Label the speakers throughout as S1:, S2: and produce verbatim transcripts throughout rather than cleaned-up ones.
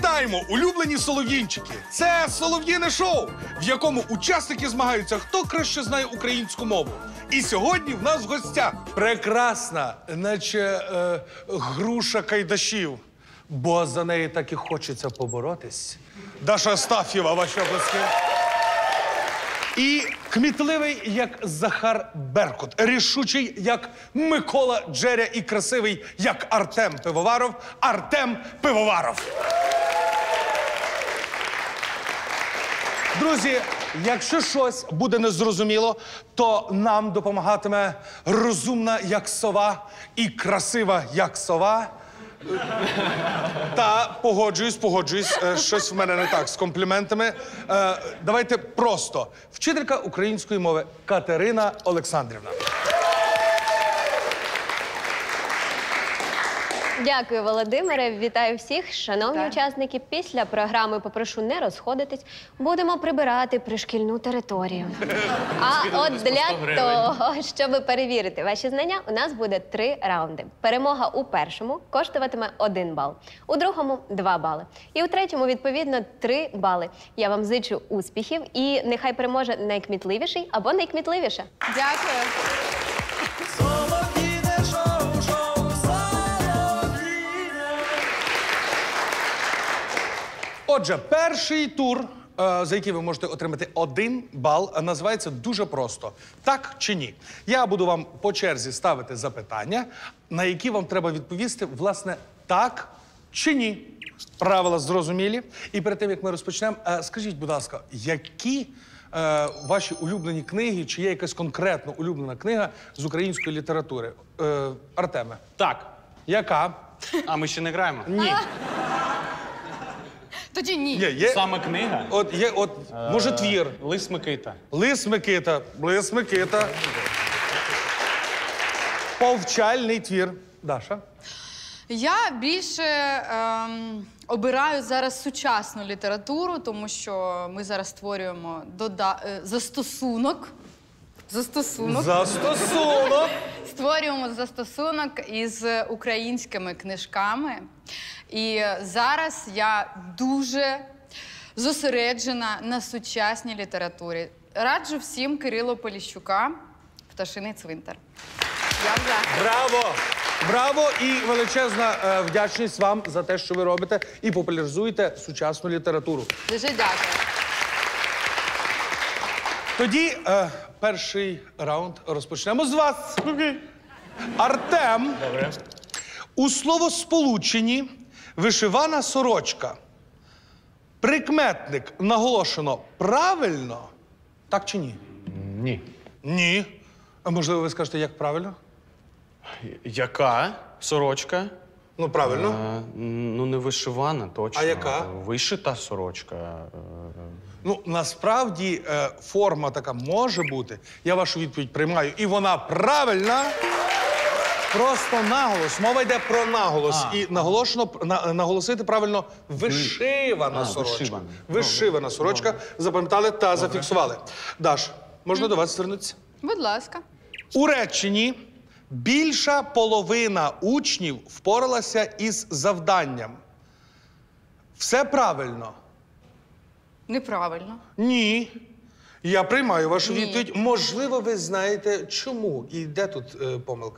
S1: Вітаємо, улюблені солов'їнчики! Це солов'їне шоу, в якому учасники змагаються, хто краще знає українську мову. І сьогодні в нас в гостях прекрасна, наче е, груша кайдашів, бо за неї так і хочеться поборотись. Даша Астаф'єва, ваші оплески. І кмітливий, як Захар Беркут, рішучий, як Микола Джеря, і красивий, як Артем Пивоваров, Артем Пивоваров. Друзі, якщо щось буде незрозуміло, то нам допомагатиме розумна, як сова, і красива, як сова. Та, погоджуюсь, погоджуюсь, е, щось в мене не так з компліментами. Е, давайте просто. Вчителька української мови Катерина Олександрівна.
S2: Дякую, Володимире. Вітаю всіх. Шановні
S3: Так.
S2: учасники, після програми попрошу не розходитись. Будемо прибирати пришкільну територію. А от для того, щоб перевірити ваші знання, у нас буде три раунди. Перемога у першому коштуватиме один бал, у другому – два бали. І у третьому, відповідно, три бали. Я вам зичу успіхів і нехай переможе найкмітливіший або найкмітливіша.
S3: Дякую.
S1: Отже, перший тур, е, за який ви можете отримати один бал, називається дуже просто. Так чи ні? Я буду вам по черзі ставити запитання, на які вам треба відповісти, власне, так чи ні. Правила зрозумілі. І перед тим, як ми розпочнемо, е, скажіть, будь ласка, які е, ваші улюблені книги, чи є якась конкретно улюблена книга з української літератури? Е, Артеме.
S4: Так.
S1: Яка?
S4: А ми ще не граємо?
S1: Ні.
S3: Тоді ні.
S1: Є, є.
S4: Саме книга?
S1: От є, от, може, твір.
S4: Лис Микита.
S1: Лис Микита, Лис Микита. Повчальний твір. Даша?
S3: Я більше ем, обираю зараз сучасну літературу, тому що ми зараз створюємо дода... е, застосунок. Застосунок.
S1: Застосунок.
S3: Створюємо застосунок із українськими книжками. І зараз я дуже зосереджена на сучасній літературі. Раджу всім Кирило Поліщука «Пташиний цвинтар». Я в захваті.
S1: Браво! Браво і величезна е, вдячність вам за те, що ви робите і популяризуєте сучасну літературу.
S3: Дуже дякую.
S1: Тоді е, перший раунд розпочнемо з вас. Артем.
S4: Добре.
S1: У словосполученні «вишивана сорочка» прикметник наголошено правильно? Так чи ні?
S4: Ні.
S1: Ні. А можливо, ви скажете, як правильно?
S4: Яка сорочка?
S1: Ну, правильно.
S4: Е, ну, не вишивана, точно.
S1: А яка?
S4: Вишита сорочка. Е,
S1: Ну, насправді, е, форма така може бути. Я вашу відповідь приймаю. І вона правильна. Просто наголос. Мова йде про наголос.
S4: А.
S1: І наголошено, на, наголосити правильно вишивана
S4: А,
S1: сорочка.
S4: вишивана.
S1: Вишивана сорочка. Запам'ятали та зафіксували. Даш, можна до вас звернутися?
S3: Будь ласка.
S1: У реченні більша половина учнів впоралася із завданням. Все правильно?
S3: Неправильно.
S1: Ні. Я приймаю вашу
S3: Ні.
S1: відповідь. Можливо, ви знаєте, чому і де тут е, помилка?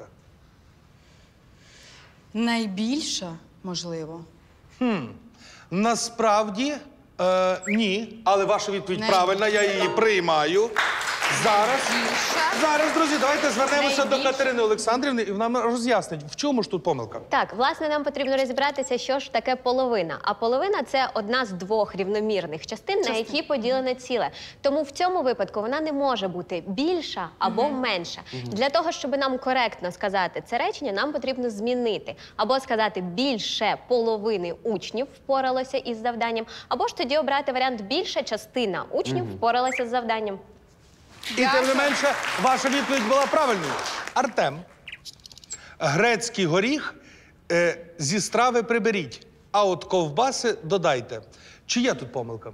S3: Найбільша, можливо.
S1: Насправді, е, ні. Але ваша відповідь
S3: Не-
S1: правильна, я її приймаю. Зараз.
S3: Більша.
S1: Зараз, друзі, давайте звернемося до
S3: Найбільше.
S1: Катерини Олександрівни і нам роз'яснить, в чому ж тут помилка.
S2: Так, власне, нам потрібно розібратися, що ж таке половина. А половина – це одна з двох рівномірних частин, на які поділене ціле. Тому в цьому випадку вона не може бути більша або менша. Для того, щоб нам коректно сказати це речення, нам потрібно змінити. Або сказати «більше половини учнів впоралося із завданням», або ж тоді обрати варіант «більша частина учнів впоралася з завданням».
S1: І тим не менше, ваша відповідь була правильною. Артем, грецький горіх е, зі страви приберіть, а от ковбаси додайте. Чи є тут помилка?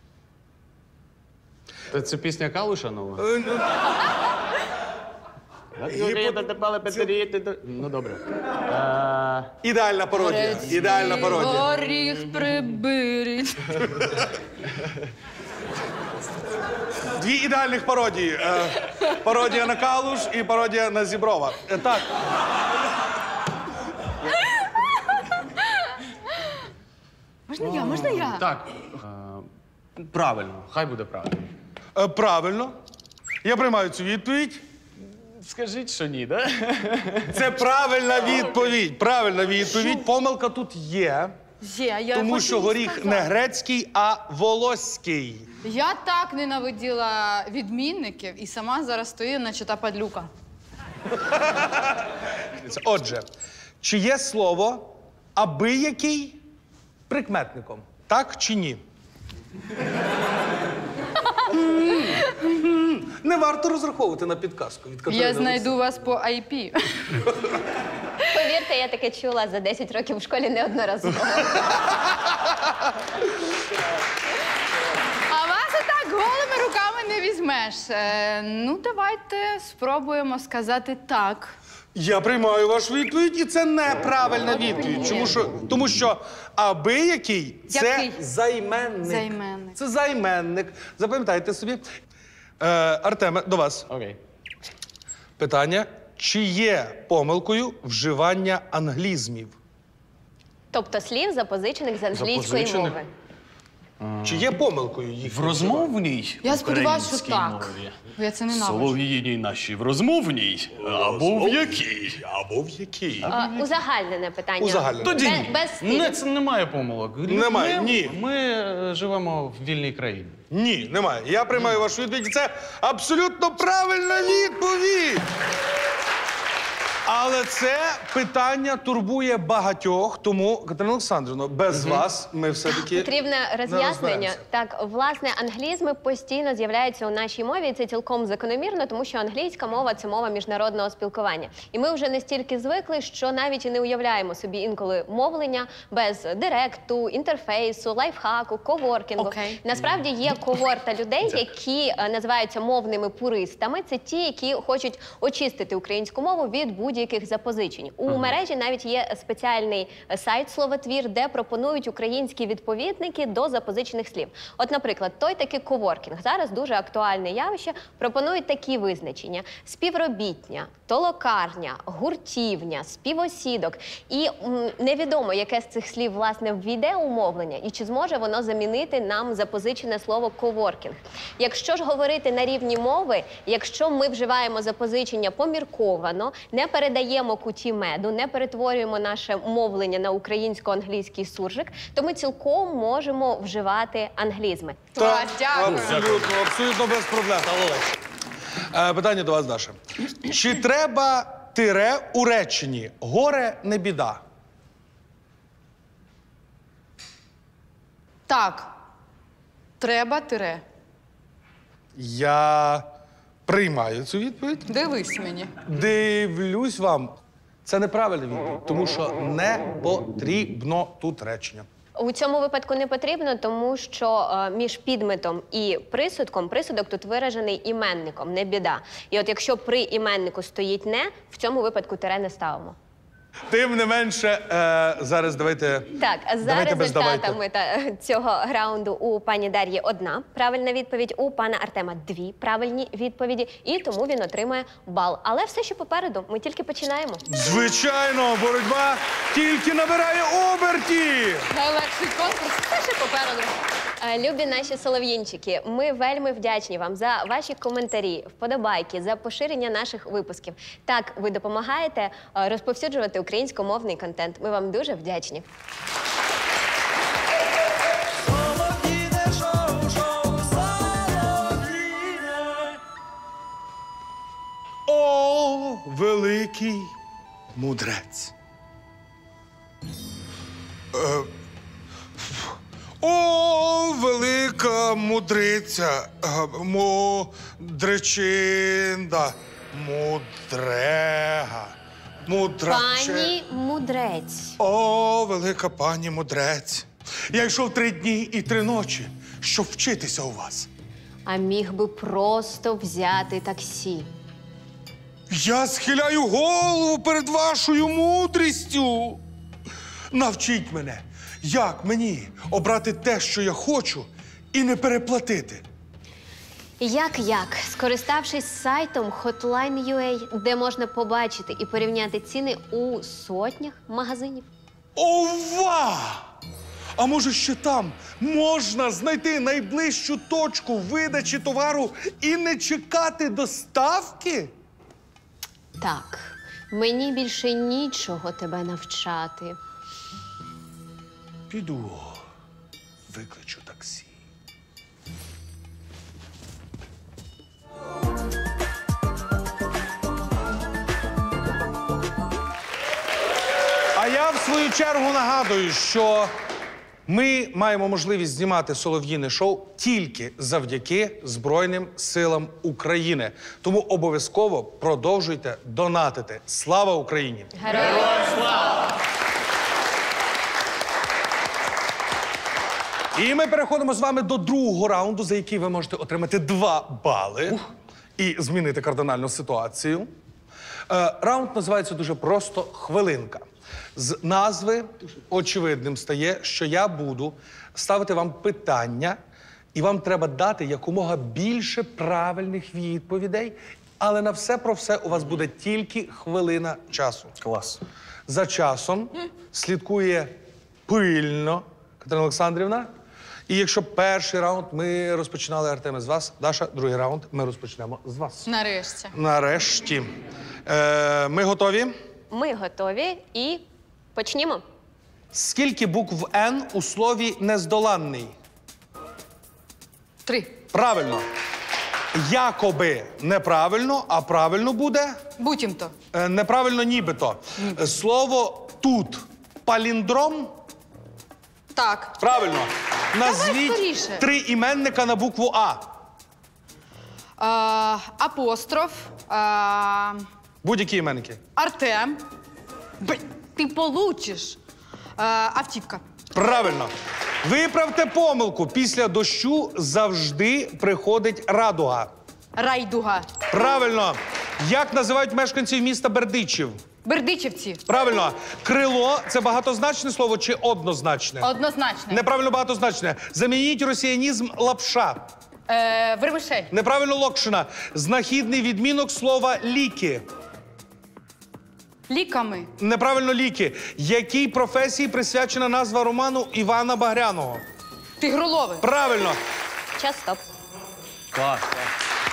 S4: Та це пісня Калуша нова?
S1: Е, ну,
S4: Ну, добре. Е,
S1: Ідеальна пародія. Ідеальна пародія.
S3: Горіх приберіть.
S1: Дві ідеальних пародії. Е, пародія на Калуш і пародія на Зіброва. Е, так.
S3: Можна я, можна я?
S4: Так. Е, правильно, хай буде правильно.
S1: Е, правильно. Я приймаю цю відповідь.
S4: Скажіть, що ні, да?
S1: Це правильна відповідь. Правильна відповідь. Помилка тут є.
S3: Є, я
S1: Тому
S3: хочу
S1: що
S3: їй
S1: горіх
S3: сказати.
S1: не грецький, а волоський.
S3: Я так ненавиділа відмінників і сама зараз стою, наче та падлюка.
S1: Отже, чи є слово абиякий прикметником? Так чи ні? Не варто розраховувати на підказку від Катерини.
S3: Я знайду вас по ай пі.
S2: Повірте, я таке чула за десять років в школі неодноразово.
S3: А вас отак голими руками не візьмеш. Е, ну, давайте спробуємо сказати так.
S1: Я приймаю вашу відповідь, і це неправильна відповідь. Чому що, тому що абиякий – це
S3: Який?
S1: займенник.
S3: Займенник.
S1: Це займенник. Запам'ятайте собі. Е, Артеме, до вас.
S4: Окей.
S1: Питання. Чи є помилкою вживання англізмів?
S2: Тобто слів, запозичених з англійської
S4: Запозичених?
S2: мови.
S1: Чи є помилкою їх?
S5: В розмовній
S3: Я сподіваюся, що
S5: українській
S3: так.
S5: мові.
S3: Бо я це ненавиджу.
S5: Солов'їній нашій в розмовній або в якій.
S1: Або в якій?
S2: А, узагальнене питання.
S1: Узагальнене.
S4: Тоді
S2: Без,
S4: ні.
S2: без стилю.
S4: Не, це немає помилок.
S1: Немає,
S4: ми,
S1: ні.
S4: Ми е, живемо в вільній країні.
S1: Ні, немає. Я приймаю вашу відповідь. Це абсолютно правильна відповідь. Але це питання турбує багатьох, тому, Катерина Олександрівна, без вас ми все-таки
S2: Потрібне роз'яснення.
S1: розберемося.
S2: Так, власне, англізми постійно з'являються у нашій мові, і це цілком закономірно, тому що англійська мова це мова міжнародного спілкування. І ми вже настільки звикли, що навіть і не уявляємо собі інколи мовлення без директу, інтерфейсу, лайфхаку, коворкінгу.
S3: Окей.
S2: Насправді є когорта людей, які е, називаються мовними пуристами. Це ті, які хочуть очистити українську мову від будь-яких запозичень. У мережі навіть є спеціальний сайт «Словотвір», де пропонують українські відповідники до запозичених слів. От, наприклад, той такий коворкінг. Зараз дуже актуальне явище. Пропонують такі визначення: співробітня, толокарня, гуртівня, співосідок. І м, невідомо, яке з цих слів, власне, ввійде у мовлення, і чи зможе воно замінити нам запозичене слово коворкінг. Якщо ж говорити на рівні мови, якщо ми вживаємо запозичення помірковано, не передаємо куті меду, не перетворюємо наше мовлення на українсько-англійський суржик, то ми цілком можемо вживати англізми.
S3: Клас, дякую.
S1: Абсолютно, абсолютно без проблем. Е, питання до вас, Даша. Чи треба тире у реченні «горе не біда»?
S3: Так. Треба тире.
S1: Я приймаю цю відповідь.
S3: Дивись мені.
S1: Дивлюсь вам. Це неправильна відповідь, тому що не потрібно тут речення.
S2: У цьому випадку не потрібно, тому що е, між підметом і присудком, присудок тут виражений іменником, не біда. І от якщо при іменнику стоїть «не», в цьому випадку тире не ставимо.
S1: Тим не менше, е, зараз давайте.
S2: Так, а за
S1: давайте без
S2: результатами та, цього раунду у пані Дар'ї одна правильна відповідь, у пана Артема дві правильні відповіді, і тому він отримує бал. Але все ще попереду, ми тільки починаємо.
S1: Звичайно, боротьба тільки набирає обертів.
S3: Найлегший конкурс все ще попереду.
S2: Е, Любі наші солов'їнчики, ми вельми вдячні вам за ваші коментарі, вподобайки, за поширення наших випусків. Так, ви допомагаєте е, розповсюджувати українськомовний контент. Ми вам дуже вдячні.
S1: О, великий мудрець. Е, О, велика мудриця, е, мудречинда, мудрега, мудраче.
S2: Пані мудрець.
S1: О, велика пані мудрець. Я йшов три дні і три ночі, щоб вчитися у вас.
S2: А міг би просто взяти таксі.
S1: Я схиляю голову перед вашою мудрістю. Навчіть мене, як мені обрати те, що я хочу, і не переплатити.
S2: Як-як, скориставшись сайтом Hotline точка ю а, де можна побачити і порівняти ціни у сотнях магазинів.
S1: Ова! А може ще там можна знайти найближчу точку видачі товару і не чекати доставки?
S2: Так, мені більше нічого тебе навчати.
S1: Піду, викличу таксі. А я, в свою чергу, нагадую, що ми маємо можливість знімати солов'їне шоу тільки завдяки Збройним силам України. Тому обов'язково продовжуйте донатити. Слава Україні!
S2: Героям слава!
S1: І ми переходимо з вами до другого раунду, за який ви можете отримати два бали і змінити кардинальну ситуацію. Е, раунд називається дуже просто «Хвилинка». З назви очевидним стає, що я буду ставити вам питання, і вам треба дати якомога більше правильних відповідей, але на все про все у вас буде тільки хвилина часу.
S4: Клас.
S1: За часом слідкує пильно Катерина Олександрівна. І якщо перший раунд ми розпочинали, Артеме, з вас, Даша, другий раунд ми розпочнемо з вас.
S3: Нарешті.
S1: Нарешті. Е, ми готові?
S2: Ми готові і почнімо.
S1: Скільки букв «Н» у слові «нездоланний»?
S3: Три.
S1: Правильно. Якоби неправильно, а правильно буде?
S3: Буцімто.
S1: Е, неправильно нібито. Е, Слово «тут» паліндром?
S3: Так.
S1: Правильно. Назвіть
S3: скоріше.
S1: три іменника на букву «А».
S3: А, апостроф. А,
S1: Будь-які іменники.
S3: Артем. Б... Ти получиш. А, автівка.
S1: Правильно. Виправте помилку. Після дощу завжди приходить радуга.
S3: Райдуга.
S1: Правильно. Як називають мешканців міста Бердичів?
S3: Бердичівці.
S1: Правильно. Крило – це багатозначне слово чи однозначне?
S3: Однозначно.
S1: Неправильно багатозначне. Замініть росіянізм лапша.
S3: Е, Вермишель.
S1: Неправильно локшина. Знахідний відмінок слова ліки.
S3: Ліками.
S1: Неправильно ліки. Якій професії присвячена назва роману Івана Багряного?
S3: Тигролови.
S1: Правильно.
S2: Час стоп.
S4: Клас, клас.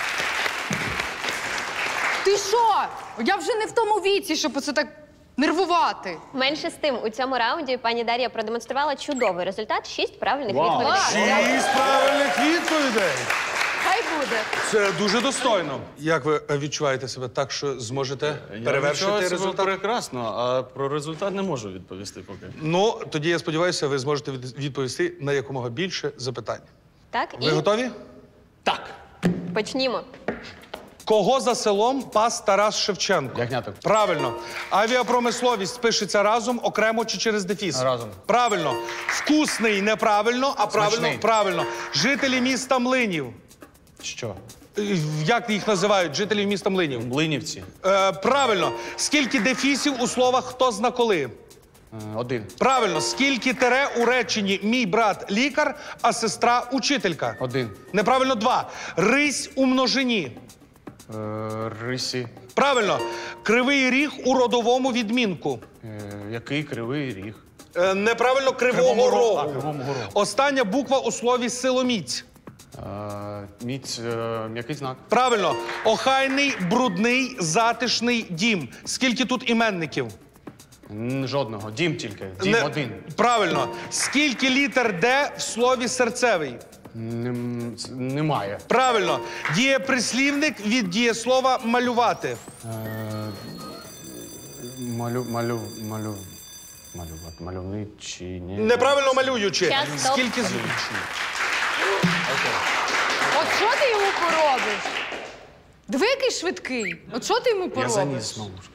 S3: Ти що? Я вже не в тому віці, щоб оце так нервувати.
S2: Менше з тим, у цьому раунді пані Дар'я продемонструвала чудовий результат. Шість правильних
S4: Вау.
S2: відповідей.
S1: Шість правильних відповідей.
S3: Хай буде.
S1: Це дуже достойно. Як ви відчуваєте себе так, що зможете
S5: Я
S1: перевершити
S5: відчуваю себе
S1: результат?
S5: прекрасно, а про результат не можу відповісти поки.
S1: Ну, тоді я сподіваюся, ви зможете від- відповісти на якомога більше запитань.
S2: Так,
S1: Ви
S2: і
S1: готові?
S5: Так.
S2: почнімо.
S1: Кого за селом пас Тарас Шевченко?
S5: Ягняток.
S1: Правильно. Авіапромисловість пишеться разом, окремо чи через дефіс?
S5: Разом.
S1: Правильно. Вкусний неправильно, а правильно
S5: Смачний.
S1: правильно. Жителі міста Млинів.
S5: Що?
S1: Е, Як їх називають? Жителів міста Млинів?
S5: Млинівці.
S1: Е, правильно. Скільки дефісів у словах «хто зна коли»?
S5: Е, Один.
S1: Правильно. Скільки тире у реченні «мій брат лікар, а сестра учителька»?
S5: Один.
S1: Неправильно два. Рись у множині.
S5: Е, Рисі.
S1: Правильно. Кривий ріг у родовому відмінку.
S5: Е, Який кривий ріг.
S1: Е, Неправильно кривого
S5: Кривому рогу.
S1: рогу.
S5: А, Кривому рогу.
S1: Остання буква у слові силоміць.
S5: Е, Міць. е, М'який знак.
S1: Правильно. Охайний, брудний, затишний дім. Скільки тут іменників?
S5: Н- Жодного. Дім тільки. Дім
S1: Не-
S5: один.
S1: Правильно. Скільки літер «Д» в слові серцевий?
S5: Нем- ц- Немає.
S1: Правильно. Дієприслівник від дієслова малювати.
S5: Е, Малю, малю, малю, малювати, мальовничі, ні.
S1: Неправильно малюючи.
S2: Час, стоп.
S1: Скільки з...
S3: От що ти йому поробиш? Диви, який швидкий. От що ти йому
S5: Я
S3: поробиш?
S5: заніс знову ж.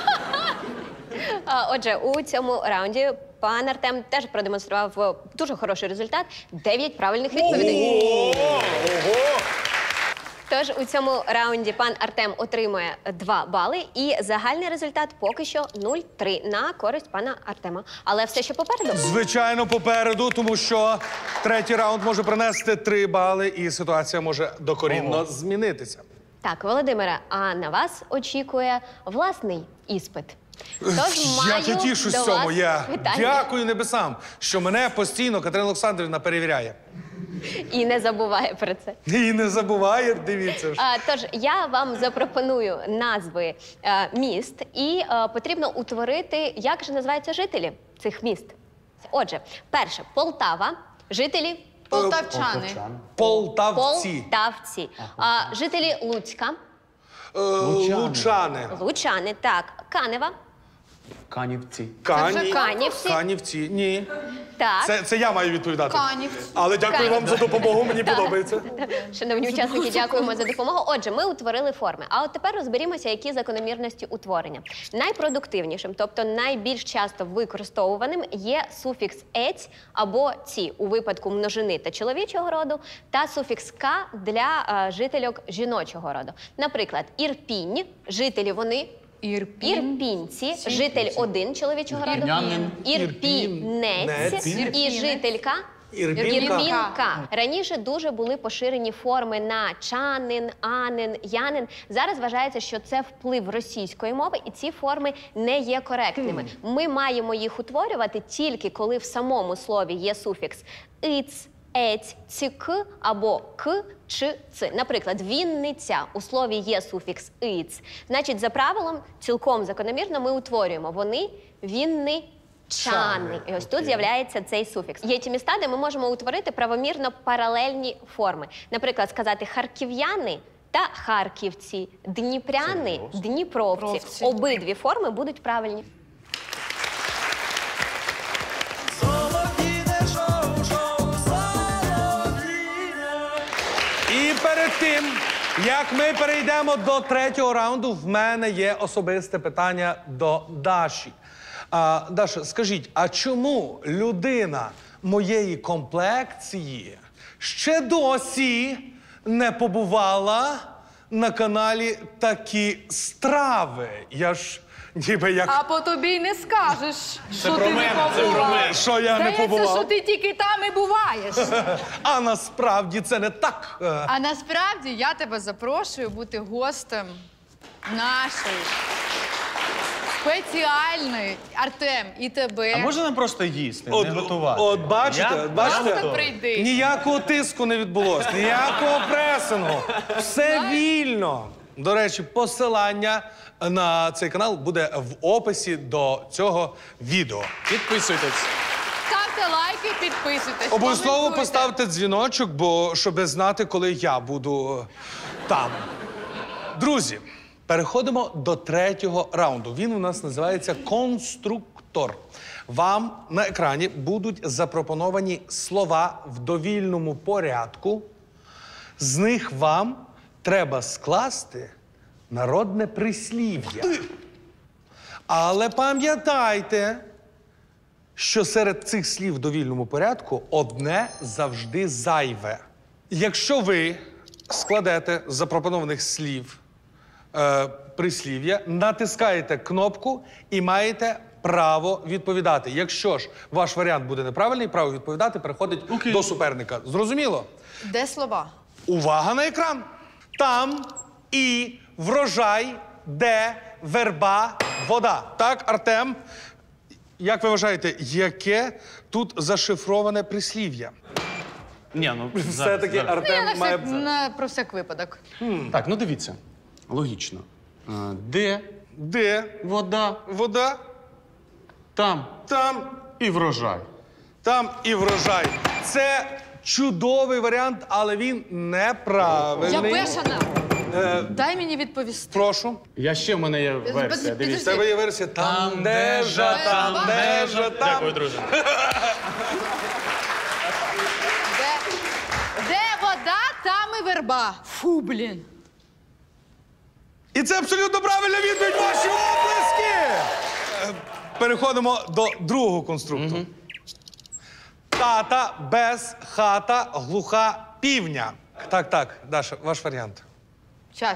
S2: А, Отже, у цьому раунді пан Артем теж продемонстрував е, дуже хороший результат. Дев'ять правильних відповідей.
S1: Ого!
S2: Тож у цьому раунді пан Артем отримує два бали, і загальний результат поки що нуль три на користь пана Артема. Але все ще попереду.
S1: Звичайно, попереду, тому що третій раунд може принести три бали, і ситуація може докорінно змінитися.
S2: Так, Володимире, а на вас очікує власний іспит. Тож
S1: Я
S2: маю
S1: тішусь
S2: до
S1: цьому.
S2: вас
S1: Я
S2: питання.
S1: дякую небесам, що мене постійно Катерина Олександрівна перевіряє.
S2: І не забуває про це.
S1: І не забуває, дивіться ж.
S2: А, тож я вам запропоную назви е, міст, і е, потрібно утворити, як же називаються жителі цих міст. Отже, перше Полтава, жителі
S3: Полтавчани.
S1: Полтавці.
S2: Полтавці, а, жителі Луцька,
S1: Е, Лучани.
S2: Лучани, так, Канева,
S4: Канівці.
S1: Кані.
S2: Канівці.
S1: Канівці. Ні.
S2: так.
S1: Це, це я маю відповідати.
S3: Канівці.
S1: Але дякую вам за допомогу, мені подобається.
S2: Шановні учасники, дякуємо за допомогу. Отже, ми утворили форми. А от тепер розберімося, які закономірності утворення. Найпродуктивнішим, тобто найбільш часто використовуваним, є суфікс «ець» або «ці» у випадку множини та чоловічого роду, та суфікс «ка» для е, жительок жіночого роду. Наприклад, Ірпінь, жителі вони
S3: Ірпінь.
S2: Ірпінці, житель один чоловічого роду,
S4: Ірпінянин.
S2: Ірпінець
S1: Ірпінець.
S2: і жителька
S1: Ірпінка.
S2: Ірпінка. Раніше дуже були поширені форми на чанин, анин, янин. Зараз вважається, що це вплив російської мови, і ці форми не є коректними. Ми маємо їх утворювати тільки коли в самому слові є суфікс «иц», «ець», «цік» або «к» чи «ц». Наприклад, «Вінниця» у слові є суфікс «иц». Значить, за правилом, цілком закономірно ми утворюємо «вони», «вінни», Чани. І ось тут з'являється цей суфікс. Є ті міста, де ми можемо утворити правомірно паралельні форми. Наприклад, сказати харків'яни та харківці, дніпряни, дніпровці.
S3: Дніпровці.
S2: Обидві форми будуть правильні.
S1: І перед тим, як ми перейдемо до третього раунду, в мене є особисте питання до Даші. А, Даша, скажіть, а чому людина моєї комплекції ще досі не побувала на каналі «Такі страви»? Я ж ніби як...
S3: А по тобі й не скажеш, що ти не побував.
S1: Що я не
S3: Здається,
S1: побував?
S3: що ти тільки там і буваєш.
S1: А насправді це не так. Е,
S3: А насправді я тебе запрошую бути гостем нашої спеціальної, Артем, і тебе.
S4: А можна нам просто їсти,
S1: От,
S4: не готувати?
S1: от бачите,
S4: Я
S1: бачите?
S4: просто
S3: Прийди.
S1: Ніякого тиску не відбулося, ніякого пресингу. Все вільно. До речі, посилання на цей канал буде в описі до цього відео.
S4: Підписуйтесь.
S3: Ставте лайки, підписуйтесь.
S1: Обов'язково
S3: коментуйте.
S1: поставте дзвіночок, бо щоб знати, коли я буду там. Друзі, переходимо до третього раунду. Він у нас називається «Конструктор». Вам на екрані будуть запропоновані слова в довільному порядку. З них вам треба скласти народне прислів'я. Але пам'ятайте, що серед цих слів в довільному порядку одне завжди зайве. Якщо ви складете з запропонованих слів е, прислів'я, натискаєте кнопку і маєте право відповідати. Якщо ж ваш варіант буде неправильний, право відповідати переходить
S4: Окей.
S1: до суперника. Зрозуміло?
S3: Де слова?
S1: Увага на екран! Там і врожай, де верба, вода. Так, Артем? Як ви вважаєте, яке тут зашифроване прислів'я?
S4: Ні, ну, зараз,
S1: Все-таки
S4: зараз.
S1: Артем
S3: На
S1: має...
S3: всяк, на, про всяк випадок.
S4: Так, ну дивіться. Логічно. А, де
S1: Де
S4: вода,
S1: вода,
S4: там
S1: там,
S4: і врожай.
S1: там і врожай. Це чудовий варіант, але він
S3: Я
S1: неправильний.
S3: бешена.
S1: Е,
S3: Дай мені відповісти.
S1: прошу.
S4: Я ще в мене є версія.
S3: підожди.
S1: В
S4: Дивіться.
S1: тебе є версія «Там,
S4: Там,
S1: де
S4: де
S1: жа, там,
S3: жа,
S1: де жа, там».
S4: Дякую, друже.
S3: Де, де вода, там і верба. Фу, блін.
S1: І це абсолютно правильна відповідь, ваші оплески! Е, Переходимо до другого конструкту. Тата без хата глуха півня. Так, так, Даша, ваш варіант.
S3: Час.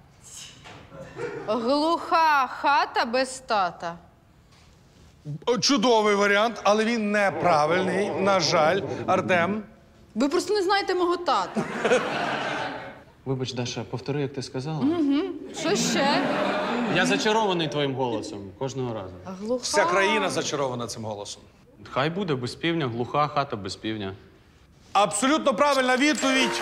S3: Глуха хата без тата.
S1: Чудовий варіант, але він неправильний. На жаль, Артем.
S3: Ви просто не знаєте мого тата.
S4: Вибач, Даша, повтори, як ти сказала.
S3: Що ще?
S4: Я зачарований твоїм голосом кожного разу.
S3: Глуха.
S1: Вся країна зачарована цим голосом.
S4: Хай буде без півня, глуха хата без півня.
S1: Абсолютно правильна відповідь.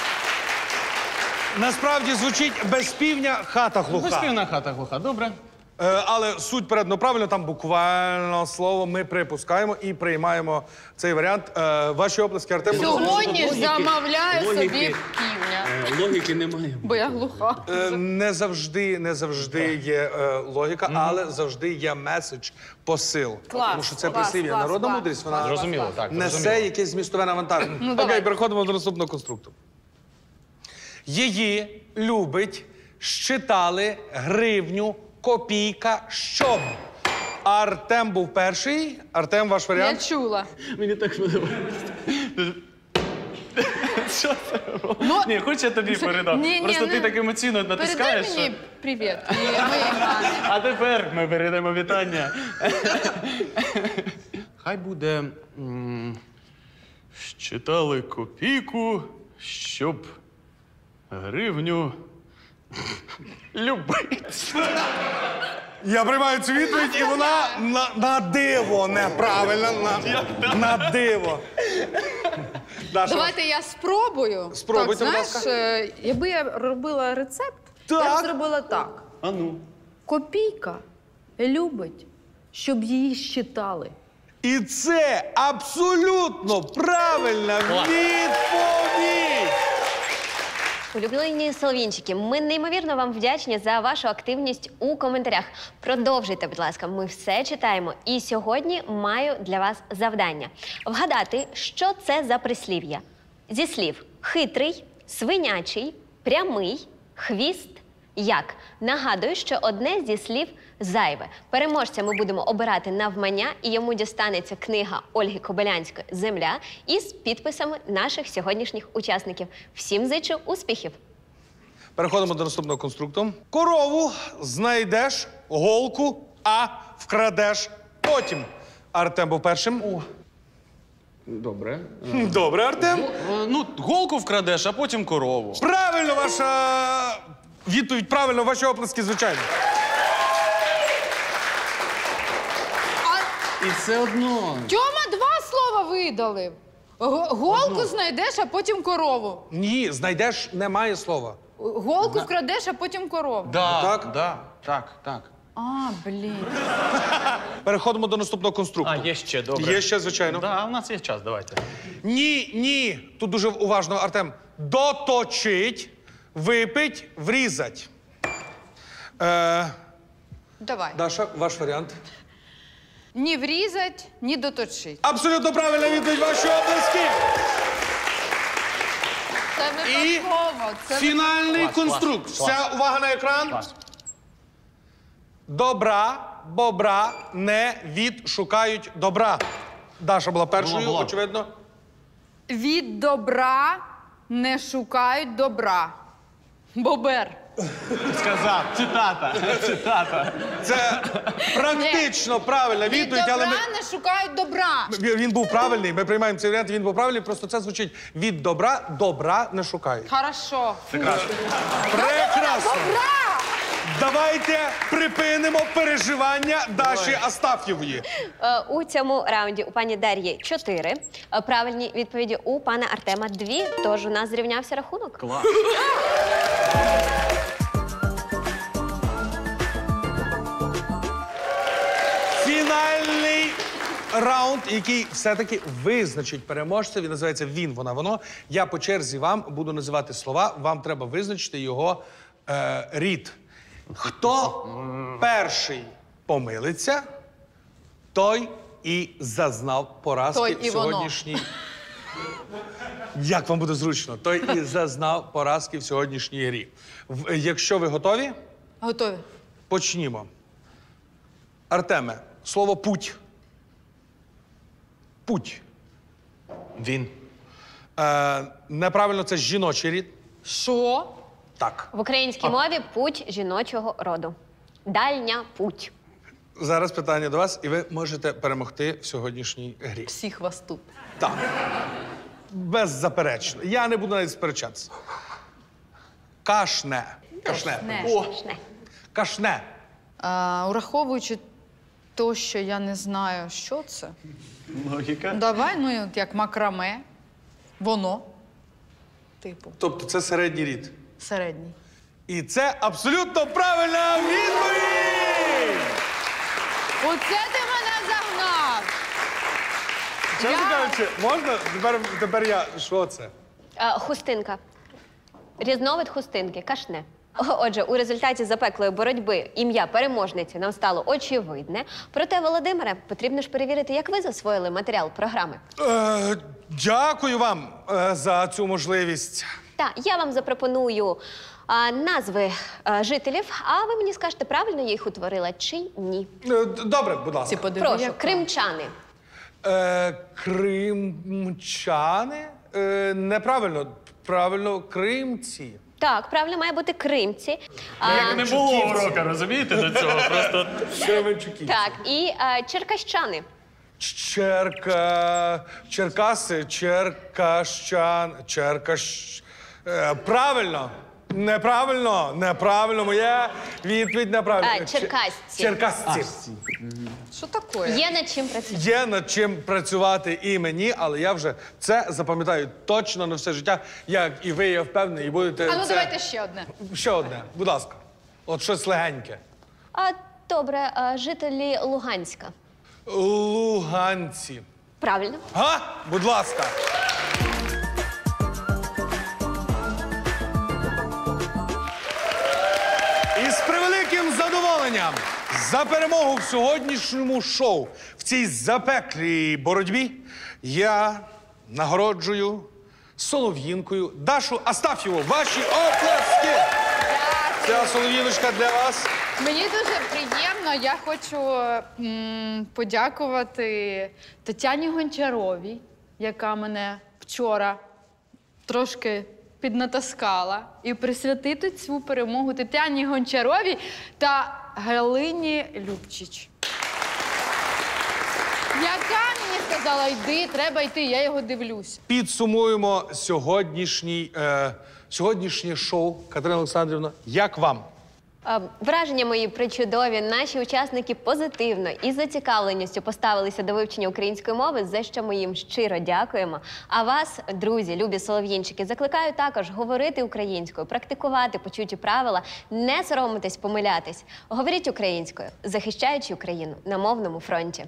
S1: Насправді звучить без півня хата глуха.
S4: Без півня хата глуха, добре.
S1: Е, але суть передано правильно, там буквально слово ми припускаємо і приймаємо цей варіант. Е, ваші оплески, Артем.
S3: Сьогодні ж замовляю
S4: логіки.
S3: собі півня.
S4: Е, логіки немає.
S3: Бо я глуха.
S1: Е, не завжди, не завжди є е, логіка, але завжди є меседж, посил.
S3: Клас,
S1: Тому що це
S3: клас,
S1: прислів'я.
S3: клас,
S1: Народна
S3: клас,
S1: мудрість,
S3: клас,
S1: вона
S3: клас,
S4: Зрозуміло,
S3: клас.
S4: так.
S1: несе
S4: зрозуміло.
S1: якесь змістове навантаження.
S3: Ну,
S1: Окей,
S3: давай.
S1: переходимо до наступного конструкту. Її любить, щитали гривню, копійка, щоб. Артем був перший. Артем, ваш
S3: Я
S1: варіант.
S3: чула.
S4: Мені так подобається. Що це?
S3: Ну,
S4: Ні, хоч я тобі передам.
S3: ні, ні,
S4: Просто ти
S3: ну,
S4: так емоційно
S3: Передай
S4: натискаєш.
S3: мені
S4: що-
S3: привіт. І ми-
S4: А тепер ми передаємо вітання. Хай буде. м, Щитали копійку, щоб гривню любить.
S1: Я приймаю цю відповідь, і вона на, на диво неправильна. На, на диво. Даша,
S3: Давайте я спробую.
S1: Спробуйте,
S3: так,
S1: будь
S3: знаєш, е, якби я робила рецепт, я
S1: Так.
S3: б зробила так.
S4: А ну.
S3: Копійка любить, щоб її щитали.
S1: І це абсолютно правильна відповідь!
S2: Улюблені солов'їнчики, ми неймовірно вам вдячні за вашу активність у коментарях. Продовжуйте, будь ласка, ми все читаємо. І сьогодні маю для вас завдання. Вгадати, що це за прислів'я. Зі слів хитрий, свинячий, прямий, хвіст, як. Нагадую, що одне зі слів зайве. Переможця ми будемо обирати навмання, і йому дістанеться книга Ольги Кобилянської «Земля» із підписами наших сьогоднішніх учасників. Всім зичу успіхів!
S1: Переходимо до наступного конструкту. Корову знайдеш, голку, а вкрадеш потім. Артем був першим.
S4: Добре.
S1: Хм, Добре, Артем.
S4: Е, Ну, голку вкрадеш, а потім корову.
S1: Правильно ваша відповідь, правильно, ваші оплески, звичайно.
S4: І все одно.
S3: Тьома два слова видалив. Г- Голку знайдеш, а потім корову.
S1: Ні, знайдеш немає слова.
S3: Голку вкрадеш, а потім корову.
S4: Да,
S1: Так?
S4: да, так, так.
S3: А, блін.
S1: Переходимо до наступного конструкту.
S4: А, є ще, добре.
S1: Є ще, звичайно.
S4: Да, у нас є час, давайте.
S1: Ні, ні. Тут дуже уважно, Артем. Доточить, випить, врізать. Е,
S3: Давай.
S1: Даша, ваш варіант.
S3: Ні врізать, ні доточить.
S1: Абсолютно правильна відповідь, ваші оплески.
S3: Це
S1: І
S3: випадково. Це
S1: фінальний
S4: Клас,
S1: конструкт.
S4: клас,
S1: Вся
S4: клас.
S1: увага на екран.
S4: Клас.
S1: Добра, бобра не відшукають добра. Даша була першою,
S4: Була, була.
S1: очевидно.
S3: від добра не шукають добра. Бобер.
S4: Сказав, цитата, цитата.
S1: Це практично правильна
S3: Від
S1: відповідь,
S3: добра
S1: але ми...
S3: не шукають добра.
S1: він був правильний. Ми приймаємо цей варіант, він був правильний, просто це звучить від добра, добра не шукають.
S3: Хорошо.
S1: Прекрасно.
S3: Добра!
S1: Давайте припинимо переживання Даші Астаф'євої.
S2: Е, У цьому раунді у пані Дар'ї чотири е, правильні відповіді, у пана Артема дві, тож у нас зрівнявся рахунок.
S4: Клас.
S1: Фінальний раунд, який все-таки визначить переможця. Він називається «Він, вона, воно». Я по черзі вам буду називати слова. Вам треба визначити його е, рід. Хто перший помилиться, той і зазнав поразки
S3: Той
S1: в
S3: і воно.
S1: сьогоднішній. Як вам буде зручно? Той і зазнав поразки в сьогоднішній грі. В- Якщо ви готові,
S3: Готові.
S1: почнімо. Артеме, слово путь. Путь.
S4: Він.
S1: Е, неправильно, це жіночий рід.
S3: Що?
S1: Так.
S2: В українській мові путь жіночого роду. Дальня путь.
S1: Зараз питання до вас, і ви можете перемогти в сьогоднішній грі.
S3: Всіх вас тут.
S1: Так. Беззаперечно. Я не буду навіть сперечатися. Кашне. Кашне.
S3: Не.
S1: О,
S2: Кашне.
S1: кашне.
S3: А, ураховуючи то, що я не знаю, що це.
S4: Логіка.
S3: Давай, ну, от як макраме. Воно. Типу,
S1: Тобто це середній рід.
S3: середній.
S1: І це абсолютно правильна відповідь!
S3: Оце ти мене загнав!
S1: Чесно
S3: Я-
S1: кажучи, можна? Тепер, тепер я. Що це?
S2: Е, Хустинка. Різновид хустинки. Кашне. О- Отже, у результаті запеклої боротьби ім'я переможниці нам стало очевидне. Проте, Володимире, потрібно ж перевірити, як ви засвоїли матеріал програми.
S1: Е, дякую вам е, за цю можливість.
S2: Так, я вам запропоную а, назви а, жителів, а ви мені скажете, правильно я їх утворила чи ні.
S1: Е, д- добре, будь ласка.
S3: Ці подиви,
S2: Прошу,
S3: як-
S2: кримчани.
S1: Е, кримчани? Е, неправильно. Правильно, кримці.
S2: Так, правильно має бути кримці. А,
S5: Як не було урока, розумієте, до цього? Просто
S1: Кременчуки.
S2: так, і а, черкащани.
S1: Черка... Черкаси, Черкащан, Черкащ... Е, правильно. Неправильно, неправильно. Моя відповідь неправильна.
S2: А, черкасці.
S1: Черкасці.
S3: Що таке?
S2: Є над чим працювати.
S1: Є над чим працювати і мені, але я вже це запам'ятаю точно на все життя, як і ви, я впевнений, і будете
S3: А ну
S1: це...
S3: давайте ще одне.
S1: Ще одне, будь ласка. От щось легеньке.
S2: А, добре, а, жителі Луганська.
S1: Луганці.
S2: Правильно.
S1: Га? Будь ласка. І з превеликим задоволенням за перемогу в сьогоднішньому шоу в цій запеклій боротьбі я нагороджую солов'їнкою Дашу Астаф'єву. Ваші оплески! Ця солов'їночка для вас.
S3: Мені дуже приємно. Я хочу м, подякувати Тетяні Гончаровій, яка мене вчора трошки піднатаскала, і присвятити цю перемогу Тетяні Гончаровій та Галині Любчич, яка мені сказала, йди, треба йти, я його дивлюсь.
S1: Підсумуємо сьогоднішній, е, сьогоднішнє шоу. Катерина Олександрівна, як вам?
S2: А, Враження мої причудові. Наші учасники позитивно і з зацікавленістю поставилися до вивчення української мови, за що ми їм щиро дякуємо. А вас, друзі, любі солов'їнчики, закликаю також говорити українською, практикувати почуті правила, не соромитись помилятись. Говоріть українською, захищаючи Україну на мовному фронті.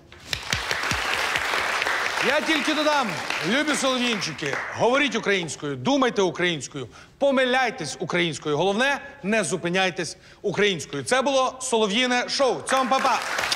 S1: Я тільки додам, любі солов'їнчики, говоріть українською, думайте українською, помиляйтесь українською. Головне, не зупиняйтесь українською. Це було Солов'їне шоу. Цьом па-па!